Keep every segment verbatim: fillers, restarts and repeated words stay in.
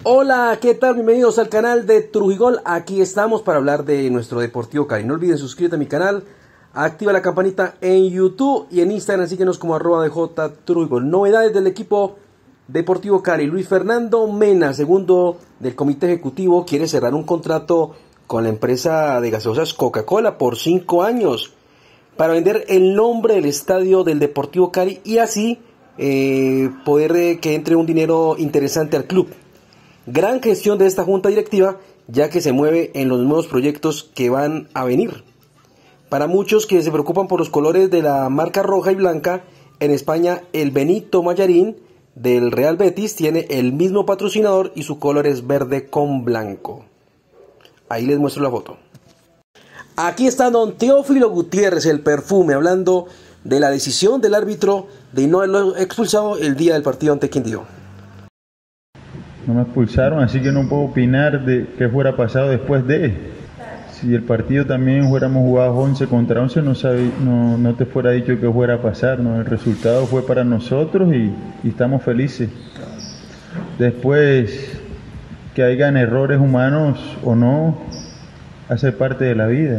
Hola, ¿qué tal? Bienvenidos al canal de Trujigol. Aquí estamos para hablar de nuestro Deportivo Cali. No olviden suscribirte a mi canal, activa la campanita en YouTube y en Instagram, síguenos como arroba de J Trujigol. Novedades del equipo Deportivo Cali. Luis Fernando Mena, segundo del comité ejecutivo, quiere cerrar un contrato con la empresa de gaseosas Coca-Cola por cinco años para vender el nombre del estadio del Deportivo Cali y así eh, poder eh, que entre un dinero interesante al club. Gran gestión de esta junta directiva, ya que se mueve en los nuevos proyectos que van a venir. Para muchos que se preocupan por los colores de la marca roja y blanca, en España el Benito Mallarín del Real Betis tiene el mismo patrocinador y su color es verde con blanco. Ahí les muestro la foto. Aquí está don Teófilo Gutiérrez, el perfume, hablando de la decisión del árbitro de no haberlo expulsado el día del partido ante Quindío. No me expulsaron, así que no puedo opinar de qué fuera pasado después de. Si el partido también fuéramos jugados once contra once, no, sabe, no, no te fuera dicho qué fuera a pasar, ¿no? El resultado fue para nosotros y, y estamos felices. Después, que hayan errores humanos o no, hace parte de la vida.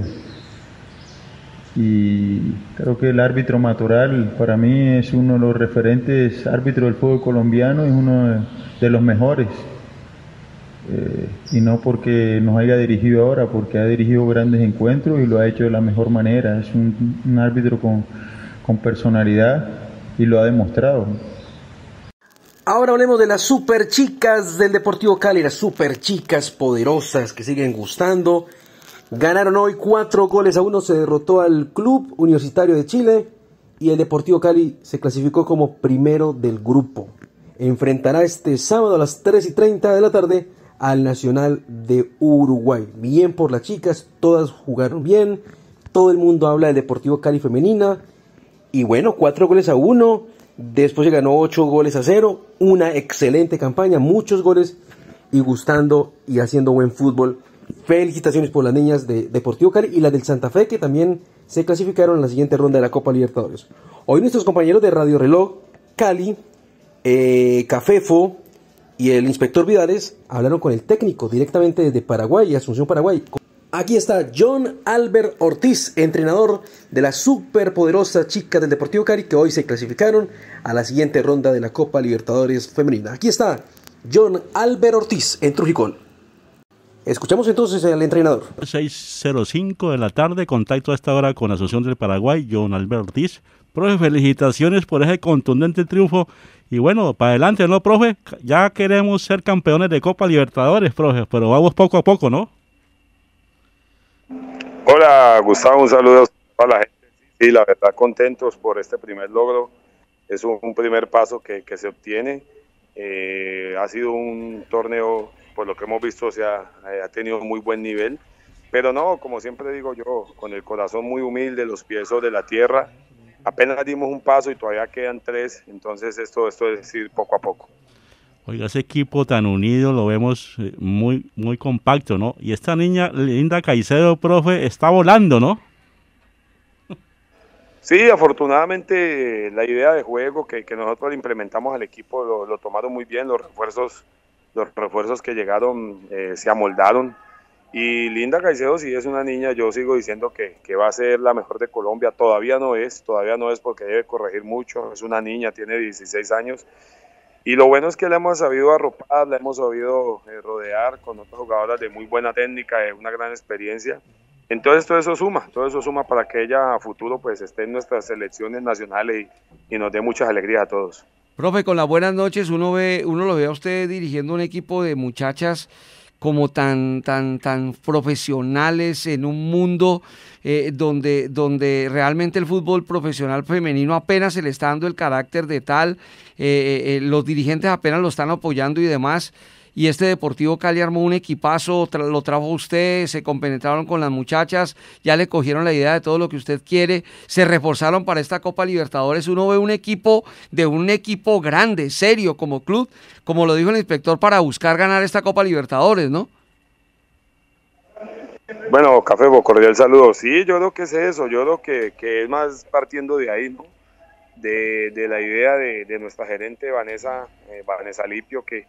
Y creo que el árbitro Matorral para mí es uno de los referentes árbitros del fútbol colombiano, es uno de, de los mejores. Eh, y no porque nos haya dirigido ahora, porque ha dirigido grandes encuentros y lo ha hecho de la mejor manera. Es un, un árbitro con, con personalidad y lo ha demostrado. Ahora hablemos de las super chicas del Deportivo Cali, las super chicas poderosas que siguen gustando. Ganaron hoy cuatro goles a uno, se derrotó al Club Universitario de Chile y el Deportivo Cali se clasificó como primero del grupo. Enfrentará este sábado a las tres y treinta de la tarde al Nacional de Uruguay. Bien por las chicas, todas jugaron bien, todo el mundo habla del Deportivo Cali femenina y bueno, cuatro goles a uno, después se ganó ocho goles a cero, una excelente campaña, muchos goles y gustando y haciendo buen fútbol. Felicitaciones por las niñas de Deportivo Cali y las del Santa Fe, que también se clasificaron en la siguiente ronda de la Copa Libertadores. Hoy nuestros compañeros de Radio Reloj Cali, eh, Cafefo y el inspector Vidales hablaron con el técnico directamente desde Paraguay, Asunción, Paraguay. Aquí está John Albert Ortiz, entrenador de las superpoderosas chicas del Deportivo Cali, que hoy se clasificaron a la siguiente ronda de la Copa Libertadores Femenina. Aquí está John Albert Ortiz en Trujigol. Escuchamos entonces al entrenador. seis cero cinco de la tarde, contacto a esta hora con Asunción del Paraguay, John Albert Ortiz. Profe, felicitaciones por ese contundente triunfo. Y bueno, para adelante, ¿no, profe? Ya queremos ser campeones de Copa Libertadores, profe, pero vamos poco a poco, ¿no? Hola, Gustavo, un saludo a la gente. Sí, la verdad, contentos por este primer logro. Es un, un primer paso que, que se obtiene. Eh, ha sido un torneo, por lo que hemos visto, o sea, eh, ha tenido muy buen nivel, pero no, como siempre digo yo, con el corazón muy humilde, los pies sobre la tierra, apenas dimos un paso y todavía quedan tres, entonces esto, esto es ir poco a poco. Oiga, ese equipo tan unido lo vemos muy, muy compacto, ¿no? Y esta niña, Linda Caicedo, profe, está volando, ¿no? Sí, afortunadamente la idea de juego que, que nosotros implementamos al equipo lo, lo tomaron muy bien, los refuerzos, los refuerzos que llegaron eh, se amoldaron y Linda Caicedo sí es una niña, yo sigo diciendo que, que va a ser la mejor de Colombia, todavía no es, todavía no es porque debe corregir mucho, es una niña, tiene dieciséis años y lo bueno es que la hemos sabido arropar, la hemos sabido eh, rodear con otras jugadoras de muy buena técnica, de una gran experiencia. Entonces todo eso suma, todo eso suma para que ella a futuro pues esté en nuestras selecciones nacionales y, y nos dé muchas alegrías a todos. Profe, con las buenas noches, uno ve, uno lo ve a usted dirigiendo un equipo de muchachas como tan, tan, tan profesionales en un mundo eh, donde, donde realmente el fútbol profesional femenino apenas se le está dando el carácter de tal, eh, eh, los dirigentes apenas lo están apoyando y demás. Y este Deportivo Cali armó un equipazo, tra lo trajo usted, se compenetraron con las muchachas, ya le cogieron la idea de todo lo que usted quiere, se reforzaron para esta Copa Libertadores. Uno ve un equipo de un equipo grande, serio como club, como lo dijo el inspector, para buscar ganar esta Copa Libertadores, ¿no? Bueno, Café, cordial saludo. Sí, yo creo que es eso, yo creo que, que es más partiendo de ahí, ¿no? De, de la idea de, de nuestra gerente Vanessa, eh, Vanessa Lipio, que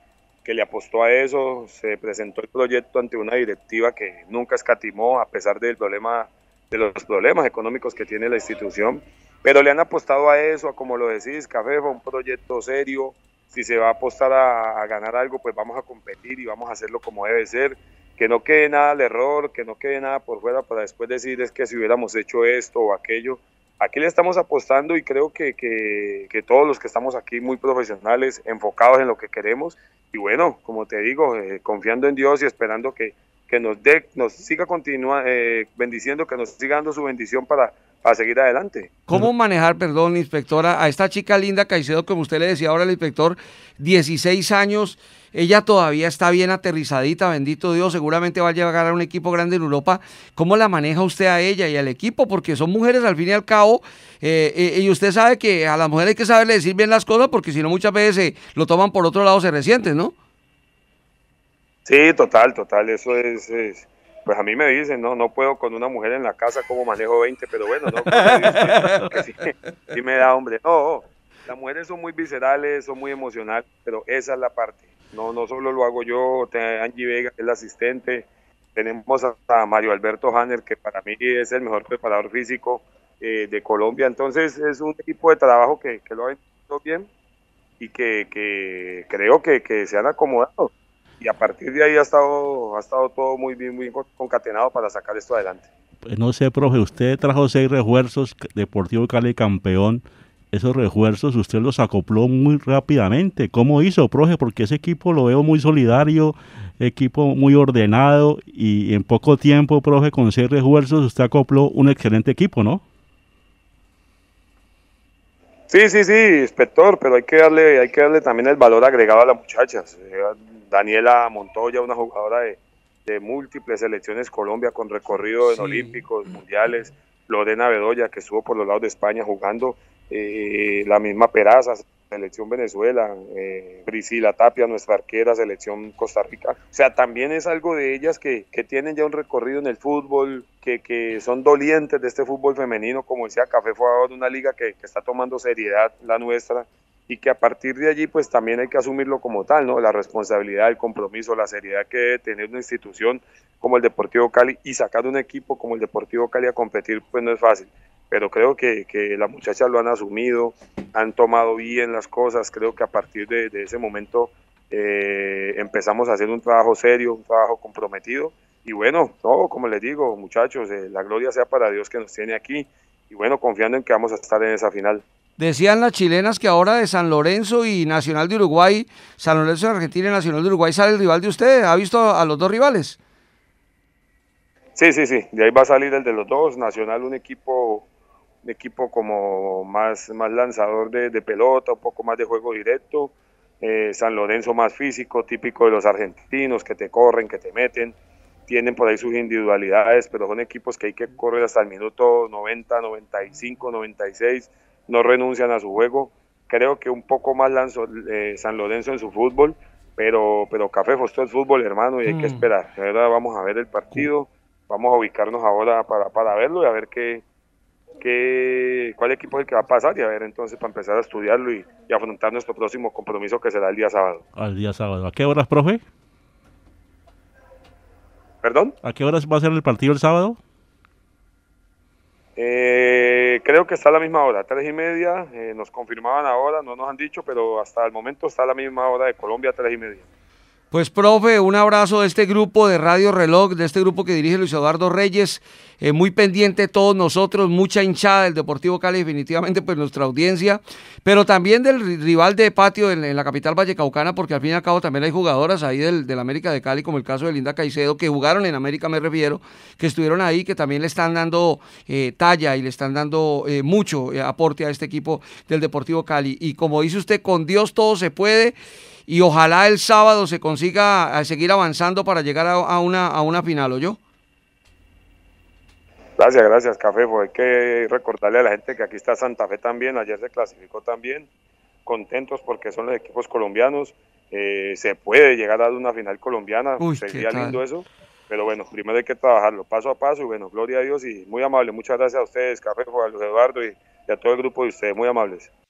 que le apostó a eso, se presentó el proyecto ante una directiva que nunca escatimó a pesar del problema, de los problemas económicos que tiene la institución, pero le han apostado a eso, a como lo decís, Café, fue un proyecto serio. Si se va a apostar a, a ganar algo, pues vamos a competir y vamos a hacerlo como debe ser, que no quede nada al error, que no quede nada por fuera para después decir es que si hubiéramos hecho esto o aquello. Aquí le estamos apostando y creo que, que, que todos los que estamos aquí muy profesionales, enfocados en lo que queremos y bueno, como te digo, eh, confiando en Dios y esperando que, que nos dé, nos siga continua, eh, bendiciendo, que nos siga dando su bendición para, para seguir adelante. ¿Cómo manejar, perdón, inspectora, a esta chica Linda Caicedo, como usted le decía ahora al inspector, dieciséis años, ella todavía está bien aterrizadita, bendito Dios, seguramente va a llegar a un equipo grande en Europa? ¿Cómo la maneja usted a ella y al equipo? Porque son mujeres al fin y al cabo, eh, eh, y usted sabe que a las mujeres hay que saberle decir bien las cosas, porque si no muchas veces eh, lo toman por otro lado, se resienten, ¿no? Sí, total, total, eso es, es, pues a mí me dicen, no, no puedo con una mujer en la casa como manejo veinte, pero bueno, no, que sí, sí me da hambre. No, las mujeres son muy viscerales, son muy emocionales, pero esa es la parte, no, no solo lo hago yo, Angie Vega es la asistente, tenemos a Mario Alberto Hanner, que para mí es el mejor preparador físico eh, de Colombia, entonces es un equipo de trabajo que, que lo ha hecho bien y que, que creo que, que se han acomodado. Y a partir de ahí ha estado, ha estado todo muy bien, muy concatenado para sacar esto adelante. Pues no sé, profe, usted trajo seis refuerzos, Deportivo Cali campeón. Esos refuerzos usted los acopló muy rápidamente. ¿Cómo hizo, profe? Porque ese equipo lo veo muy solidario, equipo muy ordenado y en poco tiempo, profe, con seis refuerzos usted acopló un excelente equipo, ¿no? Sí, sí, sí, inspector, pero hay que darle, hay que darle también el valor agregado a las muchachas. Daniela Montoya, una jugadora de, de múltiples selecciones Colombia con recorrido en sí. Olímpicos, mundiales. Lorena Bedoya, que estuvo por los lados de España jugando. Eh, la misma Peraza, selección Venezuela. Eh, Priscila Tapia, nuestra arquera, selección Costa Rica. O sea, también es algo de ellas que, que tienen ya un recorrido en el fútbol, que, que son dolientes de este fútbol femenino. Como decía Café, fue ahora una liga que, que está tomando seriedad, la nuestra. Y que a partir de allí pues también hay que asumirlo como tal, ¿no? La responsabilidad, el compromiso, la seriedad que debe tener una institución como el Deportivo Cali y sacar un equipo como el Deportivo Cali a competir pues no es fácil, pero creo que, que las muchachas lo han asumido, han tomado bien las cosas, creo que a partir de, de ese momento eh, empezamos a hacer un trabajo serio, un trabajo comprometido y bueno, no, como les digo muchachos, eh, la gloria sea para Dios que nos tiene aquí y bueno, confiando en que vamos a estar en esa final. Decían las chilenas que ahora de San Lorenzo y Nacional de Uruguay, San Lorenzo de Argentina y Nacional de Uruguay sale el rival de usted. ¿Ha visto a los dos rivales? Sí, sí, sí. De ahí va a salir el de los dos. Nacional un equipo, un equipo como más, más lanzador de, de pelota, un poco más de juego directo. Eh, San Lorenzo más físico, típico de los argentinos, que te corren, que te meten. Tienen por ahí sus individualidades, pero son equipos que hay que correr hasta el minuto noventa, noventa y cinco, noventa y seis. No renuncian a su juego, creo que un poco más lanzó eh, San Lorenzo en su fútbol, pero pero Café esto es fútbol, hermano, y hay mm. que esperar. De verdad, vamos a ver el partido, vamos a ubicarnos ahora para, para verlo y a ver qué, qué, cuál equipo es el que va a pasar y a ver entonces para empezar a estudiarlo y, y afrontar nuestro próximo compromiso que será el día sábado. Al día sábado. ¿A qué horas, profe? ¿Perdón? ¿A qué horas va a ser el partido el sábado? Eh, creo que está a la misma hora, tres y media, eh, nos confirmaban ahora, no nos han dicho, pero hasta el momento está a la misma hora de Colombia, tres y media. Pues profe, un abrazo de este grupo de Radio Reloj, de este grupo que dirige Luis Eduardo Reyes, eh, muy pendiente de todos nosotros, mucha hinchada del Deportivo Cali, definitivamente pues nuestra audiencia, pero también del rival de patio en, en la capital vallecaucana, porque al fin y al cabo también hay jugadoras ahí del, del América de Cali, como el caso de Linda Caicedo, que jugaron en América me refiero, que estuvieron ahí, que también le están dando eh, talla y le están dando eh, mucho eh, aporte a este equipo del Deportivo Cali, y como dice usted, con Dios todo se puede, y ojalá el sábado se consiga seguir avanzando para llegar a, a, una, a una final, ¿o yo? Gracias, gracias, Café. Pues hay que recordarle a la gente que aquí está Santa Fe también, ayer se clasificó también, contentos porque son los equipos colombianos, eh, se puede llegar a una final colombiana, Uy, sería lindo eso, pero bueno, primero hay que trabajarlo paso a paso y bueno, gloria a Dios y muy amable, muchas gracias a ustedes, Café, a Luis Eduardo y, y a todo el grupo de ustedes, muy amables.